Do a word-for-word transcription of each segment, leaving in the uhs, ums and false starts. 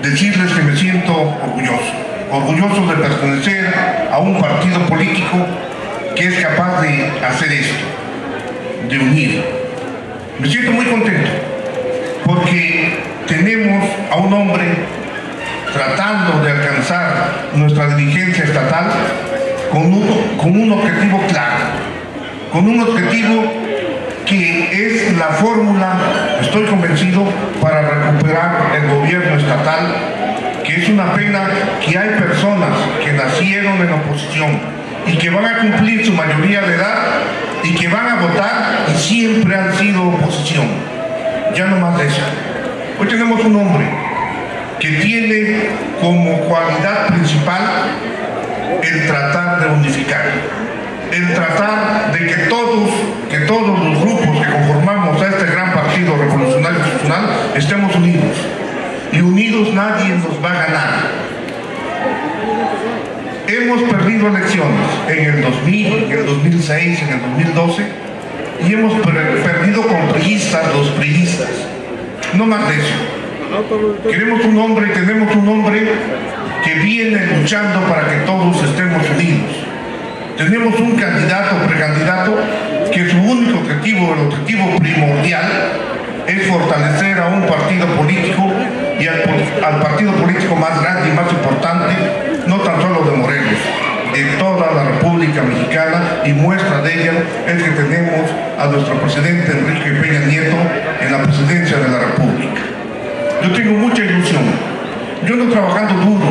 decirles que me siento orgulloso, orgulloso de pertenecer a un partido político que es capaz de hacer esto, de unir. Me siento muy contento porque tenemos a un hombre tratando de alcanzar nuestra dirigencia estatal con un, con un objetivo claro, con un objetivo que es la fórmula, estoy convencido, para recuperar el gobierno estatal, que es una pena que hay personas que nacieron en oposición y que van a cumplir su mayoría de edad y que van a votar y siempre han sido oposición. Ya no más de eso. Hoy tenemos un hombre que tiene como cualidad principal el tratar de unificar, el tratar de que todos, que todos los grupos que conformamos a este gran partido revolucionario institucional estemos unidos. Y unidos nadie nos va a ganar. Hemos perdido elecciones en el dos mil, en el dos mil seis, en el dos mil doce, y hemos per perdido con priistas, los priistas. No más de eso. Queremos un hombre, tenemos un hombre que viene luchando para que todos estemos unidos. Tenemos un candidato, precandidato, que su único objetivo, el objetivo primordial, es fortalecer a un partido político y al, al partido político más grande y más importante, no tan solo de Morelos, de toda la República Mexicana, y muestra de ella es que tenemos a nuestro presidente Enrique Peña Nieto en la presidencia de la República. Yo tengo mucha ilusión, yo ando trabajando duro,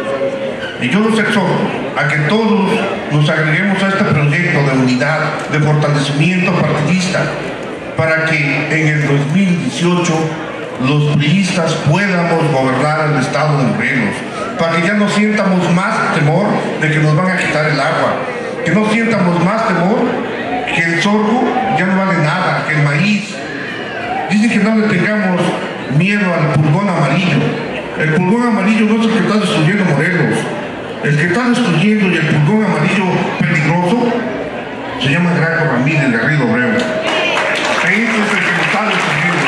y yo los exhorto a que todos nos agreguemos a este proyecto de unidad, de fortalecimiento partidista, para que en el dos mil dieciocho los priistas podamos gobernar el estado de Morelos, para que ya no sientamos más temor de que nos van a quitar el agua, que no sientamos más temor que el sorgo ya no vale nada, que el maíz. Dicen que no le tengamos miedo al pulgón amarillo. El pulgón amarillo no es el que está destruyendo Morelos. El que está destruyendo y el pulgón amarillo peligroso se llama Graco Ramírez Garrido Abreu. Ese es el que está destruyendo.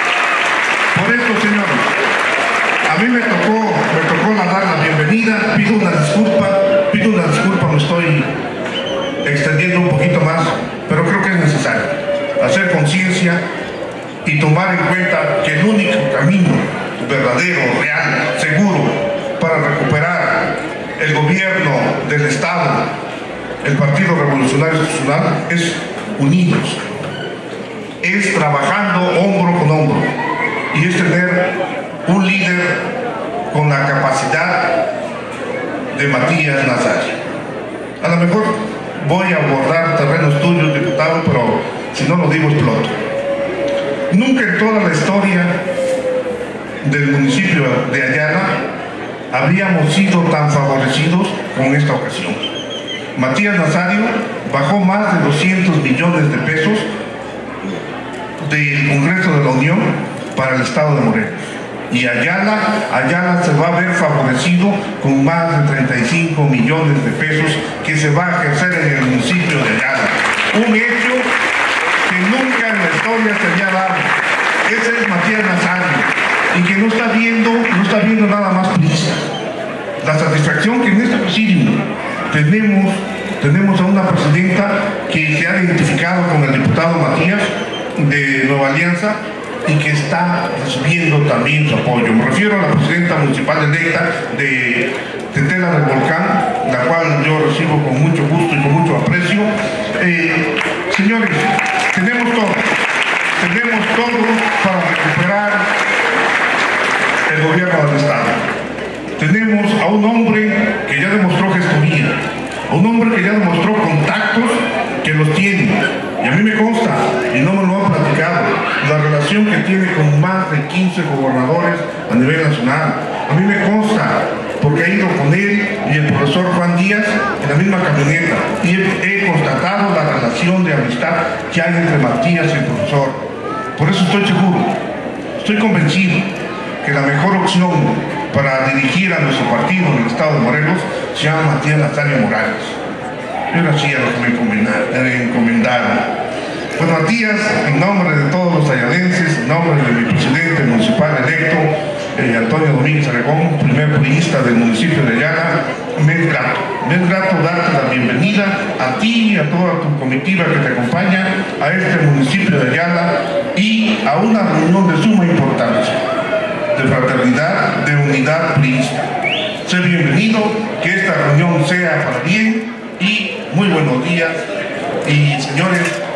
Por eso, señores, a mí me tocó, me tocó dar la bienvenida, pido una disculpa, pido una disculpa, me estoy extendiendo un poquito más, pero creo que es necesario hacer conciencia y tomar en cuenta que el único camino verdadero, real, seguro, para recuperar el gobierno del Estado, el Partido Revolucionario Institucional, es unidos, es trabajando hombro con hombro, y es tener un líder con la capacidad de Matías Nazario. A lo mejor voy a abordar terrenos tuyos, diputado, pero si no lo digo exploto. Nunca en toda la historia del municipio de Ayala habríamos sido tan favorecidos con esta ocasión. Matías Nazario bajó más de doscientos millones de pesos del Congreso de la Unión para el estado de Morelos. Y Ayala, Ayala se va a ver favorecido con más de treinta y cinco millones de pesos que se va a ejercer en el municipio de Ayala. Un hecho que nunca en la historia se había dado. Ese es Matías Nazario, y que no está viendo, no está viendo nada más prisa. La satisfacción que en este presidio tenemos, tenemos a una presidenta que se ha identificado con el diputado Matías de Nueva Alianza y que está recibiendo también su apoyo. Me refiero a la presidenta municipal electa de Tetela del Volcán, la cual yo recibo con mucho gusto y con mucho aprecio. Eh, señores, tenemos todo, tenemos todo para recuperar el gobierno del Estado. Tenemos a un hombre que ya demostró gestoría, a un hombre que ya demostró contactos, que los tiene. Y a mí me consta, y no me lo han platicado, la relación que tiene con más de quince gobernadores a nivel nacional. A mí me consta, porque he ido con él y el profesor Juan Díaz en la misma camioneta, y he, he constatado la relación de amistad que hay entre Matías y el profesor. Por eso estoy seguro, estoy convencido que la mejor opción para dirigir a nuestro partido en el estado de Morelos se llama Matías Nazario Morales. Yo no hacía lo que me encomendaron. Pues Matías, en nombre de todos los ayalenses, en nombre de mi presidente municipal electo, eh, Antonio Domínguez Aragón, primer priista del municipio de Ayala, me es grato, me es grato darte la bienvenida a ti y a toda tu comitiva que te acompaña a este municipio de Ayala y a una reunión de suma importancia, de fraternidad, de unidad priista. Sé bienvenido, que esta reunión sea para bien y muy buenos días. Y señores,